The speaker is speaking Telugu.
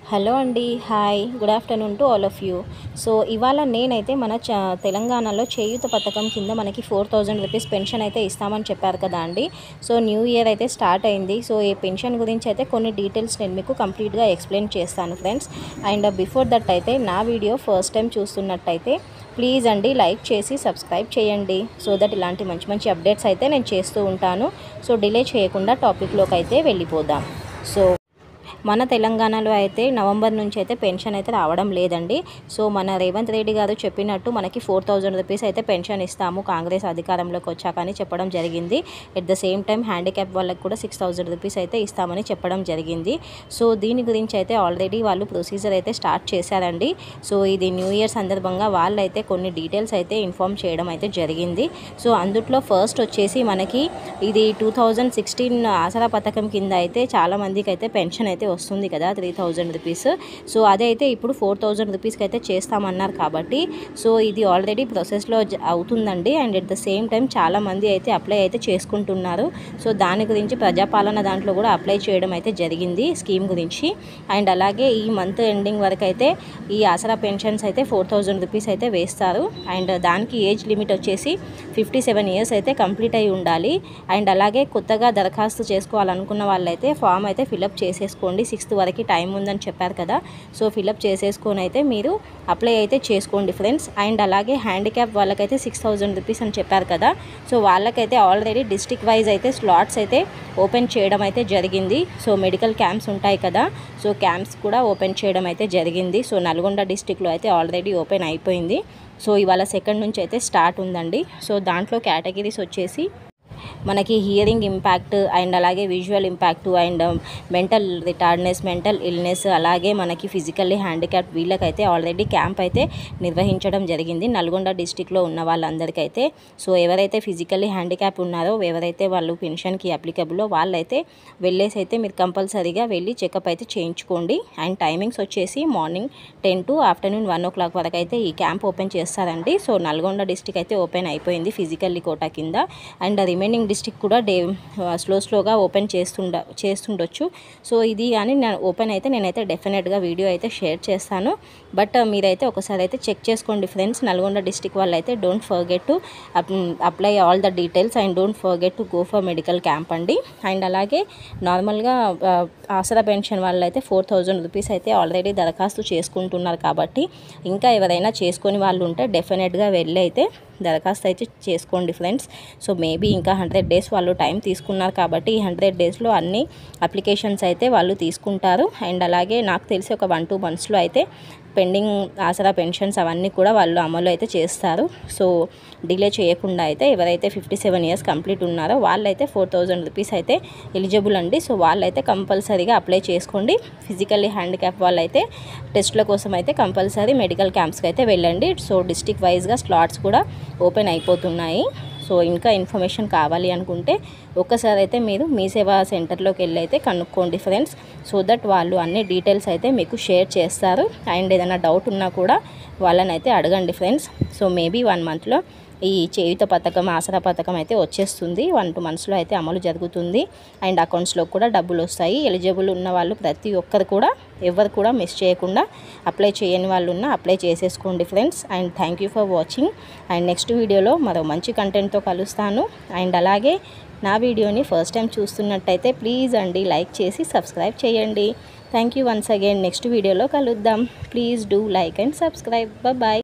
హలో అండి, hi, good afternoon to all of you. So ఇవాళ నేనైతే మన తెలంగాణలో చేయూత పథకం కింద మనకి 4000 రూపీస్ పెన్షన్ అయితే ఇస్తామని చెప్పారు కదా అండి. సో న్యూ ఇయర్ అయితే స్టార్ట్ అయింది. సో ఈ పెన్షన్ గురించి అయితే కొన్ని డీటెయిల్స్ నేను మీకు కంప్లీట్గా ఎక్స్ప్లెయిన్ చేస్తాను ఫ్రెండ్స్. అండ్ బిఫోర్ దట్ అయితే నా వీడియో ఫస్ట్ టైం చూస్తున్నట్టయితే ప్లీజ్ అండి లైక్ చేసి సబ్స్క్రైబ్ చేయండి. సో దట్ ఇలాంటి మంచి మంచి అప్డేట్స్ అయితే నేను చేస్తూ ఉంటాను. సో డిలే చేయకుండా టాపిక్లోకి అయితే వెళ్ళిపోదాం. సో మన తెలంగాణలో అయితే నవంబర్ నుంచి అయితే పెన్షన్ అయితే రావడం లేదండి. సో మన రేవంత్ రెడ్డి గారు చెప్పినట్టు మనకి 4000 రూపీస్ అయితే పెన్షన్ ఇస్తాము కాంగ్రెస్ అధికారంలోకి వచ్చాకని చెప్పడం జరిగింది. At the same time handicap వాళ్ళకి కూడా 6000 రూపీస్ అయితే ఇస్తామని చెప్పడం జరిగింది. సో దీని గురించి అయితే ఆల్రెడీ వాళ్ళు ప్రొసీజర్ అయితే స్టార్ట్ చేశారండి. సో ఇది న్యూ ఇయర్ సందర్భంగా వాళ్ళైతే కొన్ని డీటెయిల్స్ అయితే ఇన్ఫామ్ చేయడం అయితే జరిగింది. సో అందుట్లో ఫస్ట్ వచ్చేసి మనకి ఇది 2016 ఆసరా పథకం కింద అయితే చాలామందికి అయితే పెన్షన్ అయితే వస్తుంది కదా 3000 రూపీస్. సో అదైతే ఇప్పుడు 4000 రూపీస్కి అయితే చేస్తామన్నారు కాబట్టి సో ఇది ఆల్రెడీ ప్రాసెస్లో అవుతుందండి. And at the same time చాలామంది అయితే అప్లై అయితే చేసుకుంటున్నారు. సో దాని గురించి ప్రజాపాలన దాంట్లో కూడా అప్లై చేయడం అయితే జరిగింది స్కీమ్ గురించి. అండ్ అలాగే ఈ మంత్ ఎండింగ్ వరకు అయితే ఈ ఆసరా పెన్షన్స్ అయితే 4000 రూపీస్ అయితే వేస్తారు. అండ్ దానికి ఏజ్ లిమిట్ వచ్చేసి 57 ఇయర్స్ అయితే కంప్లీట్ అయి ఉండాలి. అండ్ అలాగే కొత్తగా దరఖాస్తు చేసుకోవాలనుకున్న వాళ్ళైతే ఫామ్ అయితే ఫిలప్ చేసేసుకోండి. 6th వరకు టైం ఉందని చెప్పారు కదా. సో ఫిలప్ చేసేసుకొని అయితే మీరు అప్లై అయితే చేసుకోండి ఫ్రెండ్స్. అండ్ అలాగే హ్యాండిక్యాప్ వాళ్ళకైతే 6000 రూపీస్ అని చెప్పారు కదా. సో వాళ్ళకైతే ఆల్రెడీ డిస్ట్రిక్ట్ వైజ్ అయితే స్లాట్స్ అయితే ఓపెన్ చేయడం అయితే జరిగింది. సో మెడికల్ క్యాంప్స్ ఉంటాయి కదా. సో క్యాంప్స్ కూడా ఓపెన్ చేయడం అయితే జరిగింది. సో నల్గొండ డిస్ట్రిక్ట్లో అయితే ఆల్రెడీ ఓపెన్ అయిపోయింది. సో ఇవాళ 2nd నుంచి అయితే స్టార్ట్ ఉందండి. సో దాంట్లో కేటగిరీస్ వచ్చేసి మనకి హియరింగ్ ఇంపాక్ట్ అండ్ అలాగే visual impact and mental retardness, mental illness, అలాగే మనకి ఫిజికల్లీ హ్యాండిక్యాప్ వీళ్ళకైతే ఆల్రెడీ క్యాంప్ అయితే నిర్వహించడం జరిగింది నల్గొండ డిస్టిక్లో ఉన్న వాళ్ళందరికైతే. సో ఎవరైతే ఫిజికల్లీ హ్యాండిక్యాప్ ఉన్నారో, ఎవరైతే వాళ్ళు పెన్షన్కి అప్లికబుల్లో వాళ్ళైతే వెళ్ళేసి అయితే మీరు కంపల్సరీగా వెళ్ళి చెకప్ అయితే చేయించుకోండి. అండ్ టైమింగ్స్ వచ్చేసి మార్నింగ్ 10 to ఆఫ్టర్నూన్ 1 o'clock వరకు అయితే ఈ క్యాంప్ ఓపెన్ చేస్తారండి. సో నల్గొండ డిస్టిక్ అయితే ఓపెన్ అయిపోయింది ఫిజికల్లీ కోటా కింద. అండ్ రిమైనింగ్ డిస్ట్రిక్ట్ కూడా స్లోగా ఓపెన్ చేస్తుండొచ్చు. సో ఇది కానీ ఓపెన్ అయితే నేనైతే డెఫినెట్గా వీడియో అయితే షేర్ చేస్తాను. బట్ మీరైతే ఒకసారి అయితే చెక్ చేసుకోండి ఫ్రెండ్స్. నల్గొండ డిస్ట్రిక్ట్ వాళ్ళు అయితే don't forget to apply all the details and don't forget to go for medical camp అండి. అండ్ అలాగే నార్మల్గా ఆసరా పెన్షన్ వాళ్ళు అయితే 4000 రూపీస్ అయితే ఆల్రెడీ దరఖాస్తు చేసుకుంటున్నారు కాబట్టి ఇంకా ఎవరైనా చేసుకొని వాళ్ళు ఉంటే డెఫినెట్గా వెళ్ళి అయితే దరఖాస్తు అయితే చేసుకోండి ఫ్రెండ్స్. సో మేబీ ఇంకా 100 days వాళ్ళు టైం తీసుకున్నారు కాబట్టి ఈ 100 daysలో అన్ని అప్లికేషన్స్ అయితే వాళ్ళు తీసుకుంటారు. అండ్ అలాగే నాకు తెలిసి ఒక 1-2 monthsలో అయితే పెండింగ్ ఆసరా పెన్షన్స్ అవన్నీ కూడా వాళ్ళు అమలు అయితే చేస్తారు. సో డిలే చేయకుండా అయితే ఎవరైతే 57 years కంప్లీట్ ఉన్నారో వాళ్ళైతే 4000 రూపీస్ అయితే ఎలిజిబుల్ అండి. సో వాళ్ళైతే కంపల్సరీగా అప్లై చేసుకోండి. ఫిజికల్లీ హ్యాండిక్యాప్ వాళ్ళైతే టెస్ట్ల కోసం అయితే కంపల్సరీ మెడికల్ క్యాంప్స్కి అయితే వెళ్ళండి. సో డిస్ట్రిక్ట్ వైజ్గా స్లాట్స్ కూడా ఓపెన్ అయిపోతున్నాయి. సో ఇంకా ఇన్ఫర్మేషన్ కావాలి అనుకుంటే ఒక్కసారి అయితే మీరు మీ సేవా సెంటర్లోకి వెళ్ళి అయితే కనుక్కోండి ఫ్రెండ్స్. సో దట్ వాళ్ళు అన్ని డీటెయిల్స్ అయితే మీకు షేర్ చేస్తారు. అండ్ ఏదైనా డౌట్ ఉన్నా కూడా వాళ్ళని అయితే అడగండి ఫ్రెండ్స్. సో మేబీ 1 monthలో ఈ చేయూత పథకం, ఆసరా పథకం అయితే వచ్చేస్తుంది. 1-2 monthsలో అయితే అమలు జరుగుతుంది. అండ్ అకౌంట్స్లో కూడా డబ్బులు వస్తాయి. ఎలిజిబుల్ ఉన్న వాళ్ళు ప్రతి ఒక్కరు కూడా ఎవరు కూడా మిస్ చేయకుండా అప్లై చేయని వాళ్ళు ఉన్నా అప్లై చేసేసుకోండి friends. And thank you for watching. And next వీడియోలో మరో మంచి కంటెంట్తో కలుస్తాను. అండ్ అలాగే నా వీడియోని ఫస్ట్ టైం చూస్తున్నట్టయితే ప్లీజ్ అండి లైక్ చేసి సబ్స్క్రైబ్ చేయండి. Thank you once again. Next వీడియోలో కలుద్దాం. Please do like and subscribe. Bye.